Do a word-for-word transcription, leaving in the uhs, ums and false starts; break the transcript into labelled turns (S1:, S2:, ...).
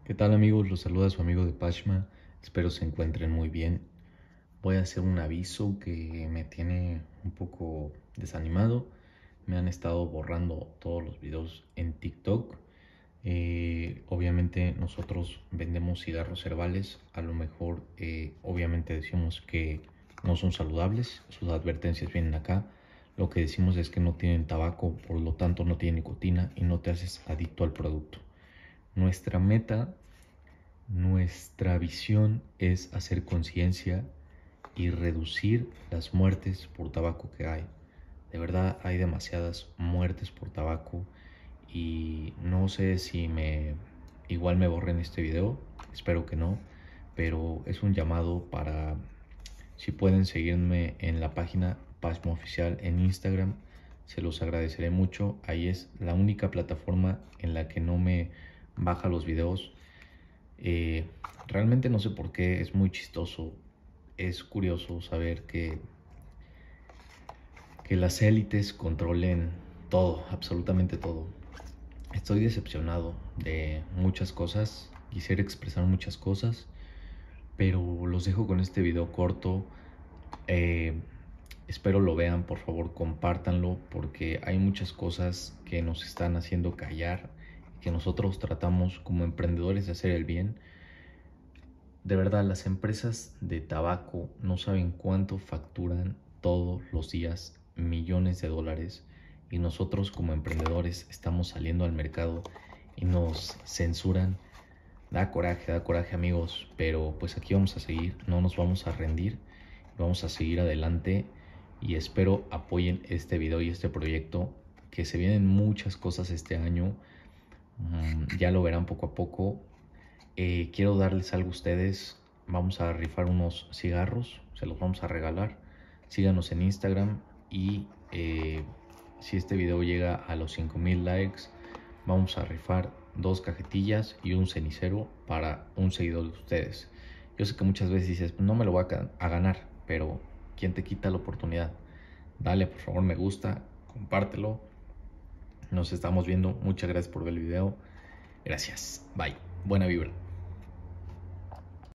S1: ¿Qué tal amigos? Los saluda su amigo de Pashma. Espero se encuentren muy bien. Voy a hacer un aviso que me tiene un poco desanimado. Me han estado borrando todos los videos en TikTok. Eh, obviamente nosotros vendemos cigarros herbales. A lo mejor eh, obviamente decimos que no son saludables. Sus advertencias vienen acá. Lo que decimos es que no tienen tabaco, por lo tanto no tienen nicotina y no te haces adicto al producto. Nuestra meta Nuestra visión es hacer conciencia y reducir las muertes por tabaco que hay. De verdad hay demasiadas muertes por tabaco y no sé si me igual me borren este video, espero que no, pero es un llamado para si pueden seguirme en la página Pasmo Oficial en Instagram, se los agradeceré mucho. Ahí es la única plataforma en la que no me baja los videos. Eh, realmente no sé por qué, es muy chistoso, es curioso saber que, que las élites controlen todo, absolutamente todo. Estoy decepcionado de muchas cosas, quisiera expresar muchas cosas, pero los dejo con este video corto. Eh, espero lo vean, por favor compártanlo, porque hay muchas cosas que nos están haciendo callar, que nosotros tratamos como emprendedores de hacer el bien. De verdad, las empresas de tabaco no saben cuánto facturan todos los días, millones de dólares, y nosotros como emprendedores estamos saliendo al mercado y nos censuran. Da coraje, da coraje amigos, pero pues aquí vamos a seguir, no nos vamos a rendir, vamos a seguir adelante y espero apoyen este video y este proyecto, que se vienen muchas cosas este año. Mm, ya lo verán poco a poco. Eh, quiero darles algo a ustedes. Vamos a rifar unos cigarros, se los vamos a regalar. Síganos en Instagram y eh, si este video llega a los cinco mil likes, vamos a rifar dos cajetillas y un cenicero para un seguidor de ustedes. Yo sé que muchas veces dices, no me lo voy a, a ganar, pero ¿quién te quita la oportunidad? Dale por favor me gusta, compártelo. Nos estamos viendo. Muchas gracias por ver el video. Gracias. Bye. Buena vibra.